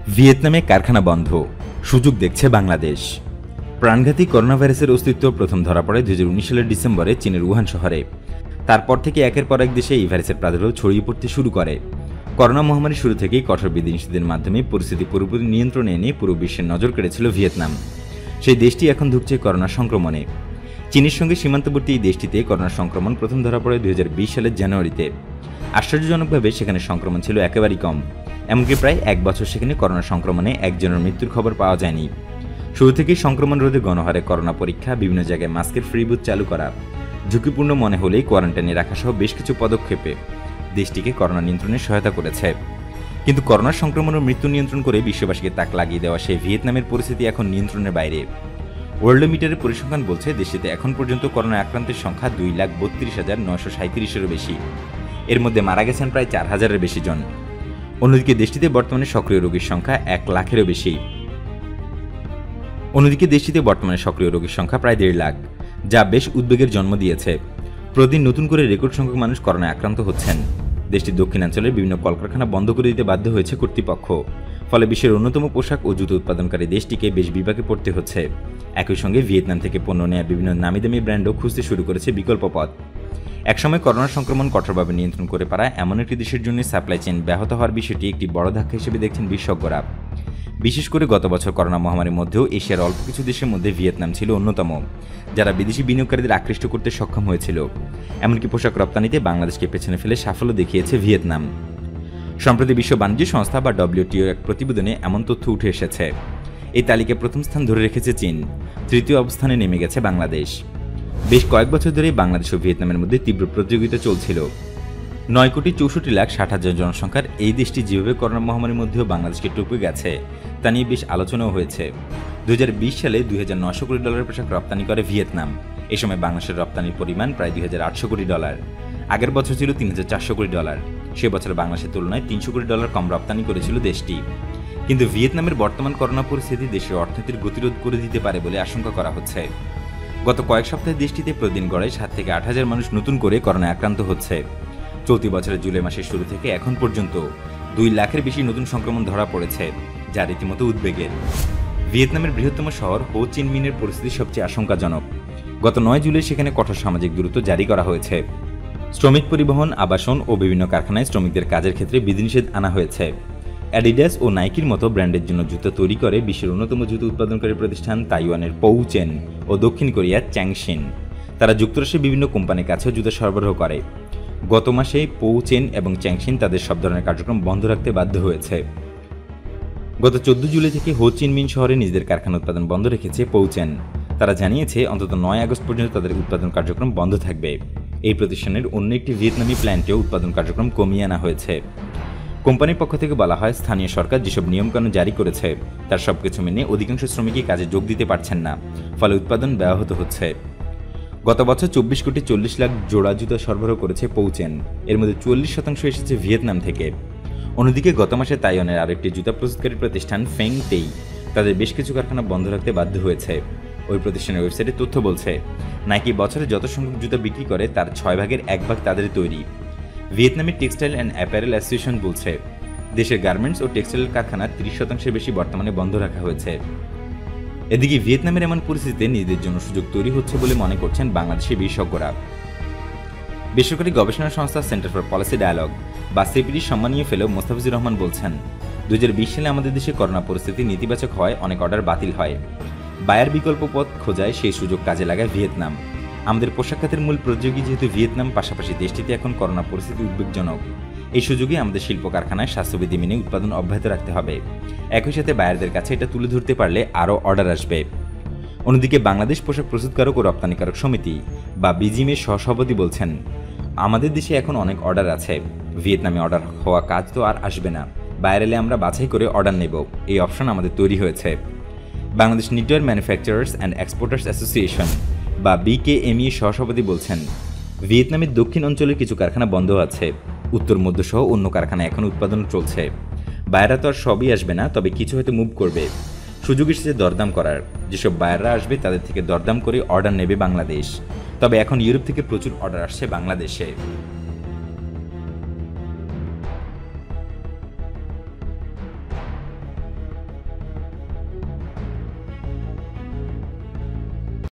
ভিয়েতনামে কারখানা বন্ধ, সুযোগ দেখছে বাংলাদেশ। প্রাণঘাতী করোনা ভাইরাসের অস্তিত্ব প্রথম ধরা পড়ে 2019 সালের ডিসেম্বরে চীনের উহান শহরে। তারপর থেকে একের পর এক দেশে এই ভাইরাসের প্রাদুর্ভাব ছড়িয়ে পড়তে শুরু করে। করোনা মহামারীর শুরু থেকেই কঠোর বিধিনিষেধের মাধ্যমে পরিস্থিতি পুরোপুরি নিয়ন্ত্রণে এনে পুরো বিশ্বের নজর কেড়েছিল ভিয়েতনাম। সেই দেশটি এখন ধুঁকছে করোনা সংক্রমণে। চীনের সঙ্গে সীমান্তবর্তী এই দেশটিতে করোনা সংক্রমণ প্রথম ধরা পড়ে 2020 সালের জানুয়ারিতে। আশ্চর্যজনকভাবে সেখানে সংক্রমণ ছিল একেবারেই কম। এমনকি প্রায় এক বছর সেখানে করোনা সংক্রমণে একজনের মৃত্যুর খবর পাওয়া যায়নি। শুরু থেকেই সংক্রমণ রোধে গণহারে করোনা পরীক্ষা, বিভিন্ন জায়গায় মাস্কের ফ্রি বুথ চালু করা, ঝুঁকিপূর্ণ মনে হলেই কোয়ারেন্টাইনে রাখা সহ বেশ কিছু পদক্ষেপে দেশটিকে করোনা নিয়ন্ত্রণে সহায়তা করেছে। কিন্তু করোনা সংক্রমণ ও মৃত্যু নিয়ন্ত্রণ করে বিশ্ববাসীকে তাক লাগিয়ে দেওয়া সেই ভিয়েতনামের পরিস্থিতি এখন নিয়ন্ত্রণের বাইরে। ওয়ার্ল্ডোমিটারের পরিসংখ্যান বলছে দেশটিতে এখন পর্যন্ত করোনা আক্রান্তের সংখ্যা 2,32,937-এরও বেশি। এর মধ্যে মারা গেছেন প্রায় 4,000-এর বেশি জন। অন্যদিকে দেশটিতে বর্তমানে সক্রিয় রোগীর সংখ্যা 1 লাখেরও বেশি। প্রায় 1.5 লাখ, যা বেশ উদ্বেগের জন্ম দিয়েছে। প্রতিদিন নতুন করে রেকর্ড সংখ্যক মানুষ করোনায় আক্রান্ত হচ্ছেন। দেশটির দক্ষিণাঞ্চলের বিভিন্ন কলকারখানা বন্ধ করে দিতে বাধ্য হয়েছে কর্তৃপক্ষ। ফলে বিশ্বের অন্যতম পোশাক ও জুতো উৎপাদনকারী দেশটিকে বেশ বিপাকে পড়তে হচ্ছে। একই সঙ্গে ভিয়েতনাম থেকে পণ্য নেওয়া বিভিন্ন নামিদামি ব্র্যান্ডও খুঁজতে শুরু করেছে বিকল্প পথ। একসময় করোনা সংক্রমণ কঠোরভাবে নিয়ন্ত্রণ করে পারা এমন একটি দেশের জন্য সাপ্লাই চেইন ব্যাহত হওয়ার বিষয়টি একটি বড় ধাক্কা হিসেবে দেখছেন বিশেষজ্ঞরা। বিশেষ করে গত বছর করোনা মহামারীর মধ্যেও এশিয়ার অল্প কিছু দেশের মধ্যে ভিয়েতনাম ছিল অন্যতম, যারা বিদেশি বিনিয়োগকারীদের আকৃষ্ট করতে সক্ষম হয়েছিল। এমনকি পোশাক রপ্তানিতে বাংলাদেশকে পেছনে ফেলে সাফল্য দেখিয়েছে ভিয়েতনাম। সম্প্রতি বিশ্ব বাণিজ্য সংস্থা বা WTO এক প্রতিবেদনে এমন তথ্য উঠে এসেছে। এই তালিকায় প্রথম স্থান ধরে রেখেছে চীন, তৃতীয় অবস্থানে নেমে গেছে বাংলাদেশ। বেশ কয়েক বছর ধরেই বাংলাদেশ ও ভিয়েতনামের মধ্যে তীব্র প্রতিযোগিতা চলছিল। 9,64,60,000 জনসংখ্যার এই দেশটি যেভাবে করোনা মহামারীর মধ্যেও বাংলাদেশকে টপকে গেছে তা নিয়ে বেশ আলোচনাও হয়েছে। 2020 সালে $2,900 কোটি পোশাক রপ্তানি করে ভিয়েতনাম। এ সময় বাংলাদেশের রপ্তানির পরিমাণ প্রায় $2,800 কোটি। আগের বছর ছিল $3,400 কোটি। সে বছর বাংলাদেশের তুলনায় $300 কোটি কম রপ্তানি করেছিল দেশটি। কিন্তু ভিয়েতনামের বর্তমান করোনা পরিস্থিতি দেশের অর্থনীতির গতিরোধ করে দিতে পারে বলে আশঙ্কা করা হচ্ছে। গত কয়েক সপ্তাহে দেশটিতে প্রতিদিন গড়ে 7 থেকে 8,000 মানুষ নতুন করে করোনায় আক্রান্ত হচ্ছে। চলতি বছরের জুলাই মাসের শুরু থেকে এখন পর্যন্ত 2 লাখের বেশি নতুন সংক্রমণ ধরা পড়েছে, যা রীতিমতো উদ্বেগের। ভিয়েতনামের বৃহত্তম শহর হো চি মিনের পরিস্থিতি সবচেয়ে আশঙ্কাজনক। গত 9 জুলাই সেখানে কঠোর সামাজিক দূরত্ব জারি করা হয়েছে। শ্রমিক পরিবহন, আবাসন ও বিভিন্ন কারখানায় শ্রমিকদের কাজের ক্ষেত্রে বিধিনিষেধ আনা হয়েছে। অ্যাডিডাস ও নাইকির মতো ব্র্যান্ডের জন্য জুতো তৈরি করে বিশ্বের অন্যতম জুতো উৎপাদনকারী প্রতিষ্ঠান তাইওয়ানের পৌচেন ও দক্ষিণ কোরিয়ার চ্যাংশিন। তারা যুক্তরাষ্ট্রের বিভিন্ন কোম্পানির কাছেও জুতো সরবরাহ করে। গত মাসে পৌচেন এবং চ্যাংশিন তাদের সব ধরনের কার্যক্রম বন্ধ রাখতে বাধ্য হয়েছে। গত 14 জুলাই থেকে হো চি মিন শহরে নিজেদের কারখানা উৎপাদন বন্ধ রেখেছে পৌচেন। তারা জানিয়েছে অন্তত 9 আগস্ট পর্যন্ত তাদের উৎপাদন কার্যক্রম বন্ধ থাকবে। এই প্রতিষ্ঠানের অন্য একটি ভিয়েতনামি প্ল্যান্টেও উৎপাদন কার্যক্রম কমিয়ে আনা হয়েছে। কোম্পানির পক্ষ থেকে বলা হয়, স্থানীয় সরকার যেসব নিয়মকানুন জারি করেছে তার সবকিছু মেনে অধিকাংশ শ্রমিকই কাজে যোগ দিতে পারছেন না, ফলে উৎপাদন ব্যাহত হচ্ছে। গত বছর 24,40,00,000 জোড়া জুতা সরবরাহ করেছে পৌচেন। এর মধ্যে 40% এসেছে ভিয়েতনাম থেকে। অন্যদিকে গত মাসে তাইওয়ানের আরেকটি জুতা প্রস্তুতকারী প্রতিষ্ঠান ফেং তেই তাদের বেশ কিছু কারখানা বন্ধ রাখতে বাধ্য হয়েছে। ওই প্রতিষ্ঠানের ওয়েবসাইটে তথ্য বলছে, নাইকি বছরে যত সংখ্যক জুতা বিক্রি করে তার 6 ভাগের 1 ভাগ তাদের তৈরি। ভিয়েতনামের টেক্সটাইল অ্যান্ড অ্যাপারেল অ্যাসোসিয়েশন বলছে, দেশের গার্মেন্টস ও টেক্সটাইল কারখানা 30% বেশি বর্তমানে বন্ধ রাখা হয়েছে। এদিকে ভিয়েতনামের এমন পরিস্থিতিতে নিজেদের জন্য সুযোগ তৈরি হচ্ছে বলে মনে করছেন বাংলাদেশের বিশেষজ্ঞরা। বেসরকারি গবেষণা সংস্থা সেন্টার ফর পলিসি ডায়ালগ বা সিপিডির সম্মানীয় ফেলো মোস্তাফিজুর রহমান বলছেন, 2020 সালে আমাদের দেশে করোনা পরিস্থিতি নেতিবাচক হয়, অনেক অর্ডার বাতিল হয়। বায়ার বিকল্প পথ খোঁজায় সেই সুযোগ কাজে লাগায় ভিয়েতনাম। আমাদের পোশাক খাতের মূল প্রতিযোগী যেহেতু ভিয়েতনাম, পাশাপাশি দেশটিতে এখন করোনা পরিস্থিতি উদ্বেগজনক। এই সুযোগে আমাদের শিল্প কারখানায় স্বাস্থ্যবিধি মেনে উৎপাদন অব্যাহত রাখতে হবে। একই সাথে বায়ারদের কাছে এটা তুলে ধরতে পারলে আরও অর্ডার আসবে। অন্যদিকে বাংলাদেশ পোশাক প্রস্তুতকারক ও রপ্তানিকারক সমিতি বা বিজিএমের সহসভাপতি বলছেন, আমাদের দেশে এখন অনেক অর্ডার আছে। ভিয়েতনামে অর্ডার হওয়া কাজ তো আর আসবে না, বাইরে এলে আমরা বাছাই করে অর্ডার নেব, এই অপশন আমাদের তৈরি হয়েছে। Bangladesh knitwear manufacturers and exporters association বা BKME সহসভাপতি বলছেন, ভিয়েতনামের দক্ষিণ অঞ্চলের কিছু কারখানা বন্ধ আছে, উত্তর মধ্য সহ অন্য কারখানা এখন উৎপাদন চলছে। বায়াররা তো আর সবই আসবে না, তবে কিছু হয়তো মুভ করবে। সুযোগ এসেছে দরদাম করার। যেসব বায়াররা আসবে তাদের থেকে দরদাম করে অর্ডার নেবে বাংলাদেশ। তবে এখন ইউরোপ থেকে প্রচুর অর্ডার আসছে বাংলাদেশে।